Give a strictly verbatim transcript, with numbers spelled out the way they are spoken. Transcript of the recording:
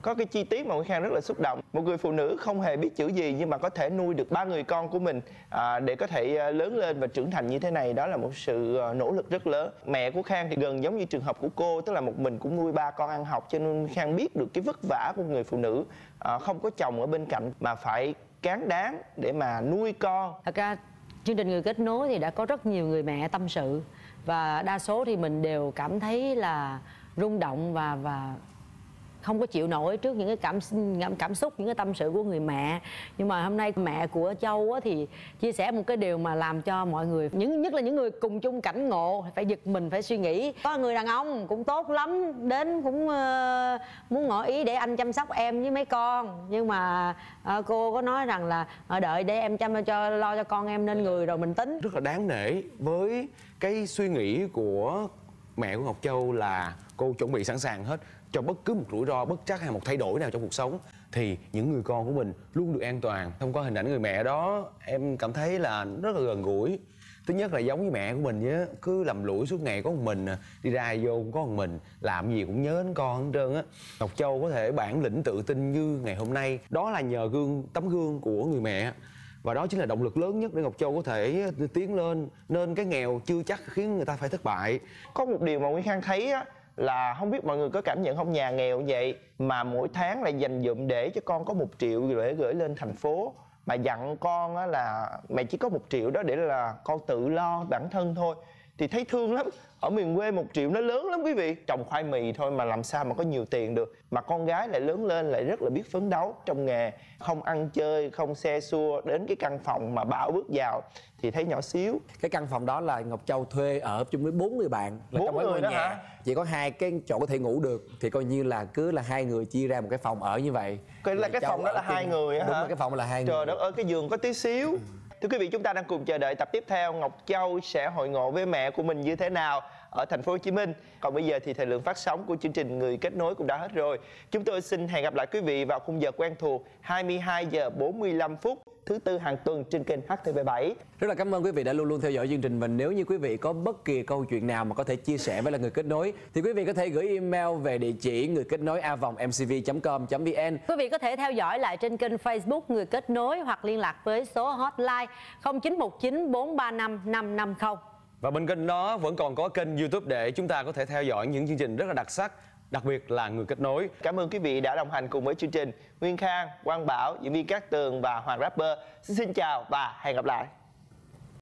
Có cái chi tiết mà Nguyên Khang rất là xúc động. Một người phụ nữ không hề biết chữ gì nhưng mà có thể nuôi được ba người con của mình à, để có thể lớn lên và trưởng thành như thế này, đó là một sự nỗ lực rất lớn. Mẹ của Khang thì gần giống như trường hợp của cô, tức là một mình cũng nuôi ba con ăn học, cho nên Khang biết được cái vất vả của người phụ nữ à, không có chồng ở bên cạnh mà phải cán đáng để mà nuôi con. Thật ra chương trình Người Kết Nối thì đã có rất nhiều người mẹ tâm sự, và đa số thì mình đều cảm thấy là rung động và và không có chịu nổi trước những cái cảm cảm xúc, những cái tâm sự của người mẹ. Nhưng mà hôm nay mẹ của Châu á, thì chia sẻ một cái điều mà làm cho mọi người, những nhất là những người cùng chung cảnh ngộ, phải giật mình, phải suy nghĩ. Có người đàn ông cũng tốt lắm, đến cũng uh, muốn ngỏ ý để anh chăm sóc em với mấy con, nhưng mà uh, cô có nói rằng là uh, đợi để em chăm cho lo cho con em nên người rồi mình tính. Rất là đáng nể với cái suy nghĩ của mẹ của Ngọc Châu là cô chuẩn bị sẵn sàng hết cho bất cứ một rủi ro, bất trắc hay một thay đổi nào trong cuộc sống thì những người con của mình luôn được an toàn. Thông qua hình ảnh người mẹ đó, em cảm thấy là rất là gần gũi. Thứ nhất là giống như mẹ của mình nhé, cứ lầm lũi suốt ngày có một mình, đi ra vô cũng có một mình, làm gì cũng nhớ đến con hết trơn á. Ngọc Châu có thể bản lĩnh tự tin như ngày hôm nay, đó là nhờ gương tấm gương của người mẹ. Và đó chính là động lực lớn nhất để Ngọc Châu có thể tiến lên, nên cái nghèo chưa chắc khiến người ta phải thất bại. Có một điều mà Nguyên Khang thấy á, là không biết mọi người có cảm nhận không, nhà nghèo vậy mà mỗi tháng lại dành dụm để cho con có một triệu để gửi lên thành phố, mà dặn con á là mẹ chỉ có một triệu đó để là con tự lo bản thân thôi, thì thấy thương lắm. Ở miền quê một triệu nó lớn lắm quý vị, trồng khoai mì thôi mà làm sao mà có nhiều tiền được. Mà con gái lại lớn lên lại rất là biết phấn đấu trong nghề, không ăn chơi, không xe xua, đến cái căn phòng mà Bảo bước vào thì thấy nhỏ xíu. Cái căn phòng đó là Ngọc Châu thuê ở chung với bốn người bạn, là bốn trong cái người ngôi đó nhà hả? Chỉ có hai cái chỗ có thể ngủ được, thì coi như là cứ là hai người chia ra một cái phòng ở như vậy. Cái là cái Châu phòng đó là chung... hai người á hả? Đúng rồi, cái phòng là hai Trời người. đất ơi, cái giường có tí xíu. Ừ. Thưa quý vị, chúng ta đang cùng chờ đợi tập tiếp theo Ngọc Châu sẽ hội ngộ với mẹ của mình như thế nào ở thành phố Hồ Chí Minh. Còn bây giờ thì thời lượng phát sóng của chương trình Người Kết Nối cũng đã hết rồi. Chúng tôi xin hẹn gặp lại quý vị vào khung giờ quen thuộc hai mươi hai giờ bốn mươi lăm phút thứ tư hàng tuần trên kênh H T V bảy. Rất là cảm ơn quý vị đã luôn luôn theo dõi chương trình. Và nếu như quý vị có bất kỳ câu chuyện nào mà có thể chia sẻ với là Người Kết Nối thì quý vị có thể gửi email về địa chỉ người kết nối a vòng m c v chấm com chấm vn. Quý vị có thể theo dõi lại trên kênh Facebook Người Kết Nối hoặc liên lạc với số hotline không chín một chín bốn ba năm năm năm không. Và bên kênh đó vẫn còn có kênh YouTube để chúng ta có thể theo dõi những chương trình rất là đặc sắc, đặc biệt là Người Kết Nối. Cảm ơn quý vị đã đồng hành cùng với chương trình. Nguyên Khang, Quang Bảo, diễn viên Cát Tường và Hoàng Rapper xin chào và hẹn gặp lại.